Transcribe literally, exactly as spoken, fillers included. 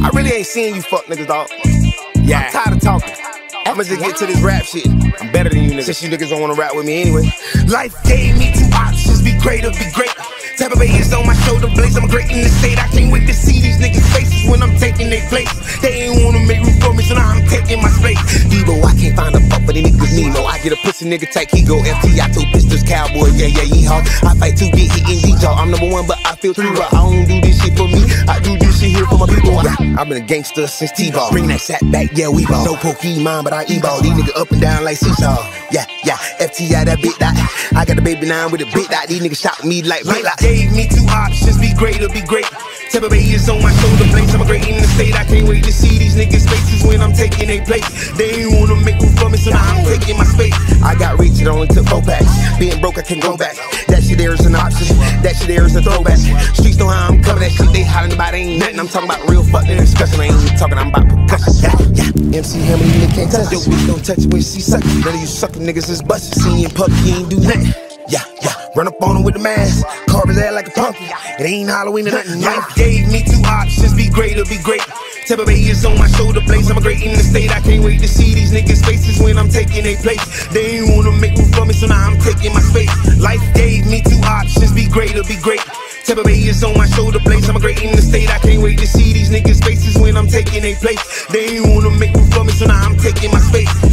I really ain't seeing you fuck niggas, dog. Yeah. I'm tired of talking. I'ma just get to this rap shit. I'm better than you niggas, since you niggas don't wanna rap with me anyway. Life gave me two options, be great or be great. Tampa Bay is on my shoulder blades, I'm great in the state. I can't wait to see these niggas' faces when I'm taking their place. They ain't wanna make room for me, so now I'm taking my space. Debo, I can't find a fuck for the niggas Nemo. I get a pussy nigga take, he go F T I, two pistols, cowboy, yeah, yeah, yeehaw. I fight two, get hit in D-jaw. I'm number one, but I feel three, but I don't do this shit for me. I do this shit here for my people. Yeah, I've been a gangster since T-ball. Bring that sack back, yeah, we ball. No Pokemon, but I e-ball. These niggas up and down like seesaw. Yeah, yeah, F T I, that big dot. I got a baby nine with a big dot. These niggas shot me like big dot. Gave me two options, be great or be great. Tampa Bay is on my shoulder blades, I'm a great in the state. I can't wait to see these niggas' faces when I'm taking their place. They ain't wanna make room for me, so now I'm taking my space. I got rich, it only took four packs. Being broke, I can't go back. That shit there is an option, that shit there is a throwback. Streets know how I'm coming, that shit they hollering about ain't nothing. I'm talking about real fucking discussion, I ain't even talking, I'm about percussion. Yeah, yeah. M C Hammer, you niggas can't touch it. Yo, bitch, don't touch it when she suck it. None of you suckin' niggas is busted. See you in public, you ain't do nothing. Yeah, yeah, run up on him with the mask, carve his ass like a pumpkin. It ain't Halloween or nothing. Life gave me two options, be great or be great. Tampa Bay is on my shoulder blades, I'm a great in the state. I can't wait to see these niggas' faces when I'm taking their place. They ain't wanna make room for me, so now I'm taking my space. Life gave me two options, be great or be great. Tampa Bay is on my shoulder blades, I'm a great in the state. I can't wait to see these niggas' faces when I'm taking their place. They ain't wanna make room for me, so now I'm taking my space.